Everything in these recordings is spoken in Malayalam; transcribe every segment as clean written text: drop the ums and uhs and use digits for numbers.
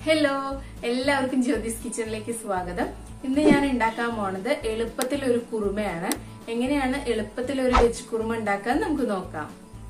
ഹലോ, എല്ലാവർക്കും ജ്യോതിസ് കിച്ചണിലേക്ക് സ്വാഗതം. ഇന്ന് ഞാൻ ഉണ്ടാക്കാൻ പോണത് എളുപ്പത്തിൽ ഒരു കുറുമയാണ്. എങ്ങനെയാണ് എളുപ്പത്തിൽ ഒരു വെജ് കുറുമ ഉണ്ടാക്കാൻ നമുക്ക് നോക്കാം.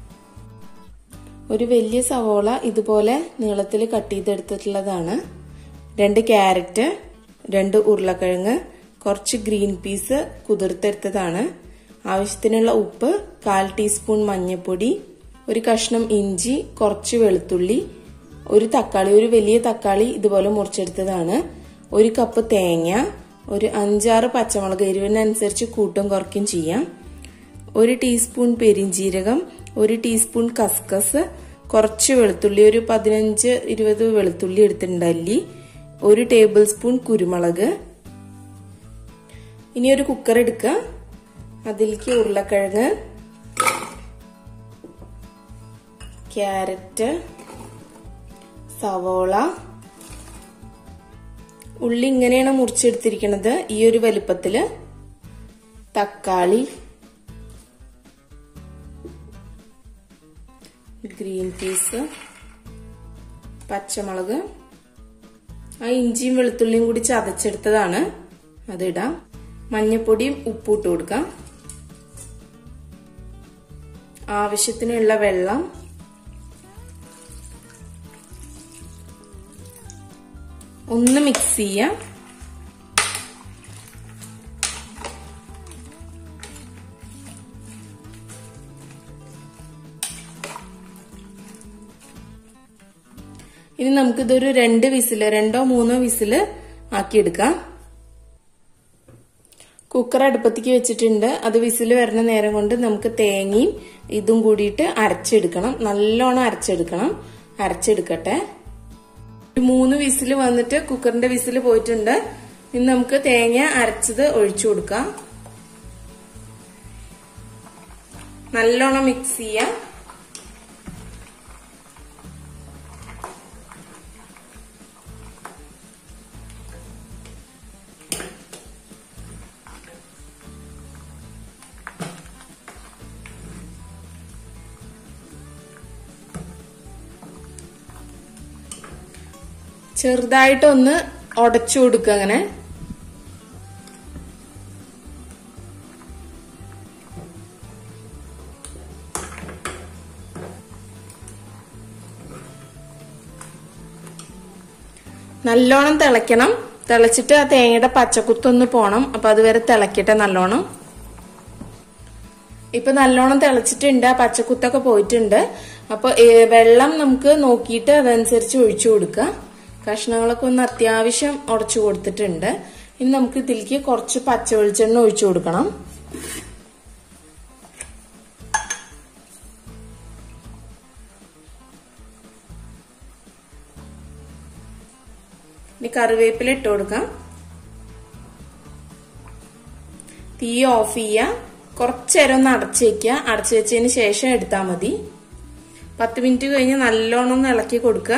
ഒരു വലിയ സവോള ഇതുപോലെ നീളത്തിൽ കട്ട് ചെയ്തെടുത്തിട്ടുള്ളതാണ്. 2 ക്യാരറ്റ്, 2 ഉരുളക്കിഴങ്ങ്, കുറച്ച് ഗ്രീൻ പീസ് കുതിർത്തെടുത്തതാണ്. ആവശ്യത്തിനുള്ള ഉപ്പ്, 1/4 ടീസ്പൂൺ മഞ്ഞൾപ്പൊടി, ഒരു കഷ്ണം ഇഞ്ചി, കുറച്ച് വെളുത്തുള്ളി, ഒരു തക്കാളി, ഒരു വലിയ തക്കാളി ഇതുപോലെ മുറിച്ചെടുത്തതാണ്, 1 കപ്പ് തേങ്ങ, ഒരു 5-6 പച്ചമുളക്, എരിവിനനുസരിച്ച് കൂട്ടും കുറയ്ക്കും ചെയ്യാം, 1 ടീസ്പൂൺ പെരിഞ്ജീരകം, 1 ടീസ്പൂൺ കസ്കസ്, കുറച്ച് വെളുത്തുള്ളി, ഒരു 15-20 വെളുത്തുള്ളി എടുത്തിട്ടുണ്ട് അല്ലി, 1 ടേബിൾ സ്പൂൺ കുരുമുളക്. ഇനി ഒരു കുക്കർ എടുക്കുക. അതിലേക്ക് ഉരുളക്കിഴങ്ങ്, ക്യാരറ്റ്, സവോള, ഉള്ളി ഇങ്ങനെയാണ് മുറിച്ചെടുത്തിരിക്കുന്നത്, ഈ ഒരു വലിപ്പത്തില്, തക്കാളി, ഗ്രീൻ പീസ്, പച്ചമുളക്, ആ ഇഞ്ചിയും വെളുത്തുള്ളിയും കൂടി ചതച്ചെടുത്തതാണ്, അതിടാം. മഞ്ഞപ്പൊടിയും ഉപ്പും ഇട്ട് കൊടുക്കാം. ആവശ്യത്തിനുള്ള വെള്ളം, ഒന്ന് മിക്സ് ചെയ്യാം. ഇനി നമുക്കിതൊരു 2 വിസില്, 2-3 വിസില് ആക്കിയെടുക്കാം. കുക്കർ അടുപ്പത്തേക്ക് വെച്ചിട്ടുണ്ട്. അത് വിസില് വരുന്ന നേരം കൊണ്ട് നമുക്ക് തേങ്ങയും ഇതും കൂടിയിട്ട് അരച്ചെടുക്കണം. നല്ലോണം അരച്ചെടുക്കട്ടെ. 3 വിസില് വന്നിട്ട് കുക്കറിന്റെ വിസില് പോയിട്ടുണ്ട്. ഇനി നമുക്ക് തേങ്ങ അരച്ചത് ഒഴിച്ചു കൊടുക്കാം. നല്ലോണം മിക്സ് ചെയ്യാം. ചെറുതായിട്ടൊന്ന് ഉടച്ചു കൊടുക്കുക. അങ്ങനെ നല്ലോണം തിളയ്ക്കണം. തിളച്ചിട്ട് ആ തേങ്ങയുടെ പച്ചക്കുത്തൊന്ന് പോണം. അപ്പൊ അതുവരെ തിളക്കട്ടെ നല്ലോണം. ഇപ്പൊ നല്ലോണം തിളച്ചിട്ടുണ്ട്, ആ പച്ചക്കുത്തൊക്കെ പോയിട്ടുണ്ട്. അപ്പൊ വെള്ളം നമുക്ക് നോക്കിയിട്ട് അതനുസരിച്ച് ഒഴിച്ചു കൊടുക്കുക. കഷ്ണങ്ങളൊക്കെ ഒന്ന് അത്യാവശ്യം ഉടച്ചു കൊടുത്തിട്ടുണ്ട്. ഇനി നമുക്ക് ഇതിലേക്ക് കുറച്ച് പച്ച വെളിച്ചെണ്ണ ഒഴിച്ചു കൊടുക്കണം. ഇനി കറിവേപ്പില ഇട്ട് കൊടുക്കാം. തീ ഓഫ് ചെയ്യുക. കുറച്ചേരം ഒന്ന് അടച്ചു വെക്കുക. അടച്ചു വെച്ചതിന് ശേഷം എടുത്താൽ മതി. 10 മിനിറ്റ് കഴിഞ്ഞ് നല്ലോണം ഒന്ന് ഇളക്കി കൊടുക്കുക.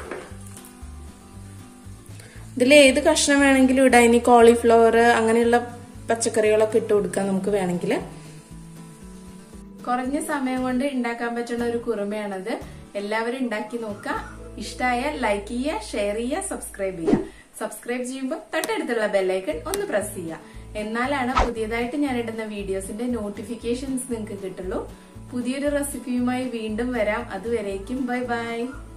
ഇതിൽ ഏത് കഷ്ണം വേണമെങ്കിലും ഇടാം. ഇനി കോളിഫ്ലവർ അങ്ങനെയുള്ള പച്ചക്കറികളൊക്കെ ഇട്ട് കൊടുക്കാം നമുക്ക് വേണമെങ്കിൽ. കുറഞ്ഞ സമയം കൊണ്ട് ഉണ്ടാക്കാൻ പറ്റുന്ന ഒരു കുറുമയാണത്. എല്ലാവരും ഉണ്ടാക്കി നോക്കുക. ഇഷ്ടമായാൽ ലൈക്ക് ചെയ്യുക, ഷെയർ ചെയ്യുക, സബ്സ്ക്രൈബ് ചെയ്യുക. സബ്സ്ക്രൈബ് ചെയ്യുമ്പോൾ തൊട്ടടുത്തുള്ള ബെല്ലൈക്കൺ ഒന്ന് പ്രസ് ചെയ്യുക. എന്നാലാണ് പുതിയതായിട്ട് ഞാൻ ഇടുന്ന വീഡിയോസിന്റെ നോട്ടിഫിക്കേഷൻസ് നിങ്ങൾക്ക് കിട്ടുള്ളൂ. പുതിയൊരു റെസിപ്പിയുമായി വീണ്ടും വരാം. അതുവരേക്കും ബൈ ബൈ.